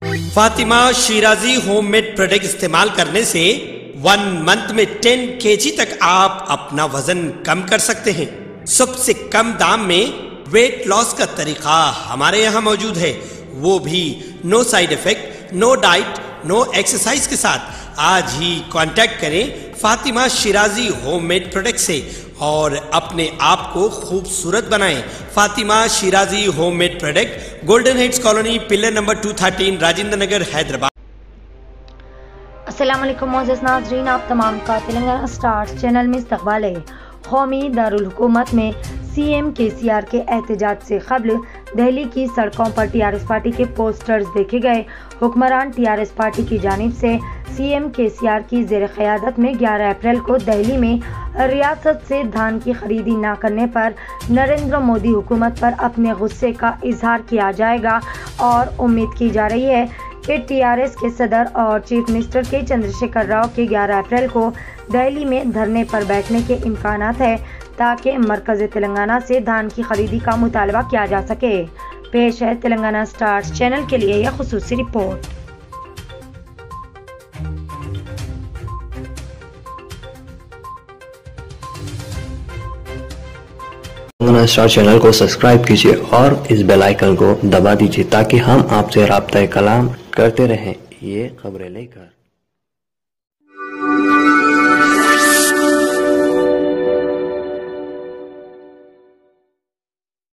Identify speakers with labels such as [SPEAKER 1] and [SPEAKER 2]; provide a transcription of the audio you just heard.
[SPEAKER 1] Fatima Shirazi homemade product इस्तेमाल करने से 1 मंथ में 10 kg तक आप अपना वजन कम कर सकते हैं। सबसे कम दाम में वेट लॉस का तरीका हमारे यहाँ मौजूद है, वो भी no side effect, no diet, no exercise के साथ। आज ही कांटेक्ट करें फातिमा शिराजी होममेड प्रोडक्ट से और अपने आप को खूबसूरत बनाएं। Fatima Shirazi homemade product, golden heads colony, pillar number 213, Rajendra Nagar, Hyderabad.
[SPEAKER 2] अस्सलाम वालेकुम मोअज़्ज़ज़ नाज़रीन, आप तमाम का तेलंगाना स्टार्स चैनल में इस्तक़बाल है। कौमी दारुल हुकूमत में CM KCR के एहतजाज से कबल दिल्ली की सड़कों पर TRS पार्टी के पोस्टर्स देखे गए। हुक्मरान TRS पार्टी की जानिब से CM KCR की ज़ेर क़यादत में 11 अप्रैल को दिल्ली में रियासत से धान की खरीदी न करने पर नरेंद्र मोदी हुकूमत पर अपने गुस्से का इजहार किया जाएगा और उम्मीद की जा रही है कि TRS के सदर और चीफ मिनिस्टर के चंद्रशेखर राव के 11 अप्रैल को दिल्ली में धरने पर बैठने के इम्कानात है ताकि मरकज़ तेलंगाना से धान की खरीदी का मुतालबा किया जा सके। पेश है तेलंगाना स्टार्स चैनल के लिए यह खुसूसी रिपोर्ट।
[SPEAKER 3] तेलंगाना स्टार चैनल को सब्सक्राइब कीजिए और इस बेल आइकन को दबा दीजिए ताकि हम आपसे राब्ता कलाम करते रहें ये खबरें लेकर।